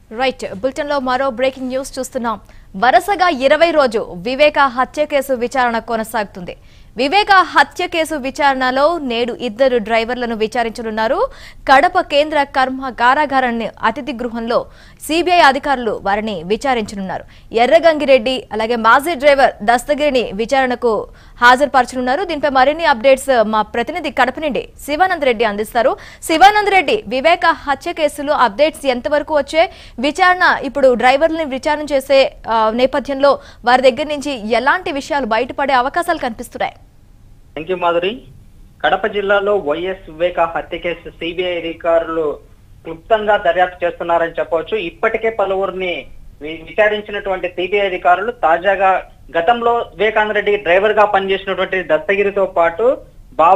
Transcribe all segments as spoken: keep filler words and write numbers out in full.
Right bulletin లో మరో breaking news చూస్తున్నాం. వరుసగా ఇరవై రోజు వివేక హత్య కేసు విచారణ కొనసాగుతుంది. వివేక హత్య కేసు విచారణలో నేడు ఇద్దరు డ్రైవర్లను విచారించనున్నారు. కడప కేంద్ర కర్మ కారాగారాన్ని అతిథి గృహంలో సిబిఐ అధికారులు వారిని విచారించనున్నారు. ఎర్రగంగిరెడ్డి అలాగే మాజీ డ్రైవర్ దస్తగిరిని విచారణకు హాజరుపరచనున్నారు. దీనిపై మరిన్ని అప్డేట్స్ మా ప్రతినిధి కడప నుండి శివానంద్ రెడ్డి అందిస్తారు. శివానంద్ రెడ్డి, వివేక హత్య కేసులో అప్డేట్స్ ఎంతవరకు వచ్చే విచారణ ఇప్పుడు డ్రైవర్లని విచారణ చేసే నేపథ్యంలో వారి దగ్గర నుంచి ఎలాంటి విషయాలు బయటపడే అవకాశాలు కనిపిస్తున్నాయి? Thank you Madhuri. కడప జిల్లాలో వైఎస్ వివేక హత్య కేసు సిబిఐ అధికారులు క్లుప్తంగా దర్యాప్తు చేస్తున్నారని చెప్పవచ్చు. ఇప్పటికే పలువురిని విచారించినటువంటి సిబిఐ అధికారులు తాజాగా గతంలో వివేకానంద రెడ్డి డ్రైవర్ గా పనిచేసినటువంటి దస్తగిరితో పాటు బా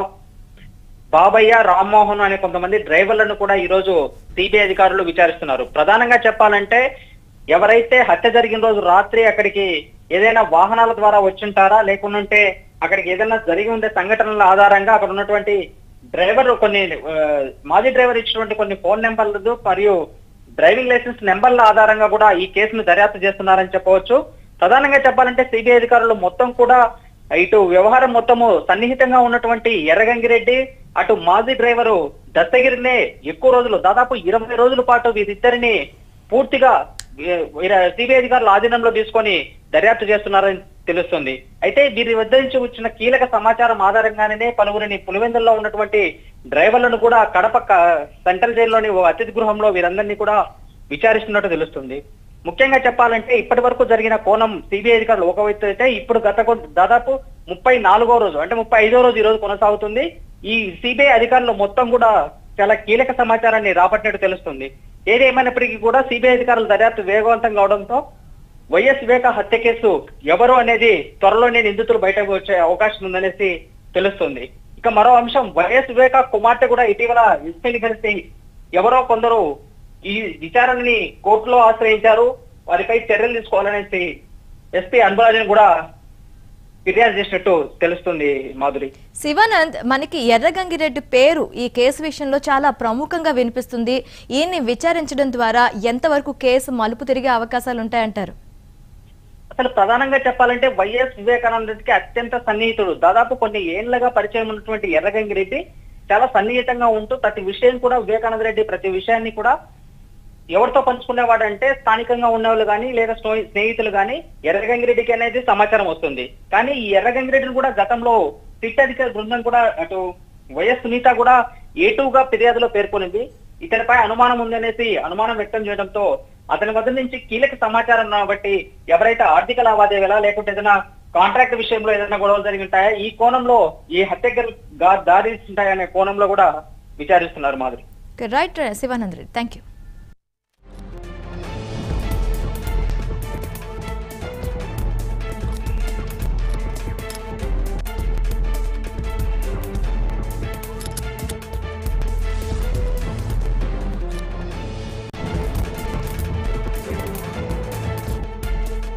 బాబయ్య రామ్మోహన్ అనే కొంతమంది డ్రైవర్లను కూడా ఈ రోజు సిబిఐ అధికారులు విచారిస్తున్నారు. ప్రధానంగా చెప్పాలంటే ఎవరైతే హత్య జరిగిన రోజు రాత్రి అక్కడికి ఏదైనా వాహనాల ద్వారా వచ్చింటారా, లేకుంటే అక్కడికి ఏదైనా జరిగి ఉండే సంఘటనల ఆధారంగా అక్కడ ఉన్నటువంటి డ్రైవర్ కొన్ని మాజీ డ్రైవర్ ఇచ్చినటువంటి కొన్ని ఫోన్ నెంబర్లు మరియు డ్రైవింగ్ లైసెన్స్ నెంబర్ల ఆధారంగా కూడా ఈ కేసును దర్యాప్తు చేస్తున్నారని చెప్పవచ్చు. ప్రధానంగా చెప్పాలంటే సిబిఐ అధికారులు మొత్తం కూడా ఇటు వ్యవహారం మొత్తము సన్నిహితంగా ఉన్నటువంటి ఎర్రగంగిరెడ్డి, అటు మాజీ డ్రైవరు దత్తగిరినే ఎక్కువ రోజులు దాదాపు ఇరవై రోజుల పాటు వీరిద్దరిని పూర్తిగా సిబిఐ అధికారులు ఆధీనంలో తీసుకొని దర్యాప్తు చేస్తున్నారని తెలుస్తుంది. అయితే వీరి వద్ద నుంచి వచ్చిన కీలక సమాచారం ఆధారంగానే పలువురిని పులివెందుల్లో ఉన్నటువంటి డ్రైవర్లను కూడా కడప సెంట్రల్ జైల్లోని ఓ అతిథి గృహంలో వీరందరినీ కూడా విచారిస్తున్నట్టు తెలుస్తుంది. ముఖ్యంగా చెప్పాలంటే ఇప్పటి వరకు జరిగిన కోణం సిబిఐ అధికారులు ఒక వైపు అయితే ఇప్పుడు గత దాదాపు ముప్పై నాలుగో రోజు అంటే ముప్పై ఐదో రోజు ఈ రోజు కొనసాగుతుంది. ఈ సిబిఐ అధికారులు మొత్తం కూడా చాలా కీలక సమాచారాన్ని రాబట్టినట్టు తెలుస్తుంది. ఏదేమైనప్పటికీ కూడా సిబిఐ అధికారుల దర్యాప్తు వేగవంతం కావడంతో వైఎస్ వివేక హత్య కేసు ఎవరు అనేది త్వరలోనే నిందితులు బయటకు వచ్చే అవకాశం ఉందనేసి తెలుస్తుంది. ఇక మరో అంశం, వైఎస్ వివేక కుమార్తె కూడా ఇటీవల ఎస్పీని కలిసి ఎవరో కొందరు ఈ విచారణని కోర్టులో ఆశ్రయించారు, వారిపై చర్యలు తీసుకోవాలనేసి ఎస్పీ అన్బరాజన్ కూడా ఫిర్యాదు చేసినట్టు తెలుస్తుంది. మాధురి, శివానంద్, మనకి ఎర్రగంగిరెడ్డి పేరు ఈ కేసు విషయంలో చాలా ప్రముఖంగా వినిపిస్తుంది. ఈయన్ని విచారించడం ద్వారా ఎంతవరకు కేసు మలుపు తిరిగే అవకాశాలు ఉంటాయంటారు? అసలు ప్రధానంగా చెప్పాలంటే వైఎస్ వివేకానంద రెడ్డికి అత్యంత సన్నిహితుడు, దాదాపు కొన్ని ఏళ్లుగా పరిచయం ఉన్నటువంటి ఎర్రగంగిరెడ్డి చాలా సన్నిహితంగా ఉంటూ ప్రతి విషయం కూడా వివేకానంద రెడ్డి ప్రతి విషయాన్ని కూడా ఎవరితో పంచుకునేవాడంటే స్థానికంగా ఉన్నవాళ్ళు కానీ లేదా స్నేహితులు కానీ ఎర్రగంగిరెడ్డికి అనేది సమాచారం వస్తుంది. కానీ ఈ ఎర్రగంగిరెడ్డిని కూడా గతంలో సిట్ అధికార బృందం కూడా అటు వైఎస్ సునీత కూడా ఏటూగా ఫిర్యాదులో పేర్కొనింది. ఇతనిపై అనుమానం ఉందనేసి అనుమానం వ్యక్తం చేయడంతో అతని వద్ద నుంచి కీలక సమాచారం కాబట్టి ఎవరైతే ఆర్థిక లావాదేవీలా లేకుంటే ఏదైనా కాంట్రాక్ట్ విషయంలో ఏదైనా గొడవలు జరిగి ఉంటాయా, ఈ కోణంలో ఈ హత్యకు దారి తీస్తుంటాయనే కోణంలో కూడా విచారిస్తున్నారు. Madhuri, right Shivanand Reddy, thank you.